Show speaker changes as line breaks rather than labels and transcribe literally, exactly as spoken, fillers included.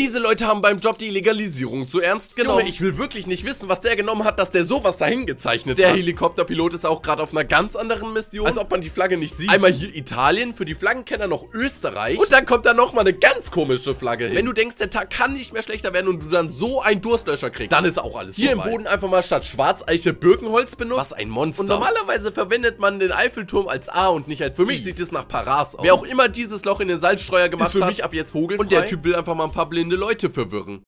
Diese Leute haben beim Job die Legalisierung zu ernst genommen. Junge, ich will wirklich nicht wissen, was der genommen hat, dass der sowas dahin gezeichnet der hat. Der Helikopterpilot ist auch gerade auf einer ganz anderen Mission, als ob man die Flagge nicht sieht. Einmal hier Italien, für die Flaggenkenner noch Österreich. Und dann kommt da nochmal eine ganz komische Flagge hin. Wenn du denkst, der Tag kann nicht mehr schlechter werden und du dann so einen Durstlöscher kriegst, dann ist auch alles hier vorbei. Im Boden einfach mal statt Schwarzeiche Birkenholz benutzt. Was ein Monster. Und normalerweise verwendet man den Eiffelturm als A und nicht als Für mich sieht es nach Paras aus. Wer auch immer dieses Loch in den Salzstreuer gemacht hat, ist für mich ab jetzt vogelfrei. Und der Typ will einfach mal ein paar blinde Leute verwirren.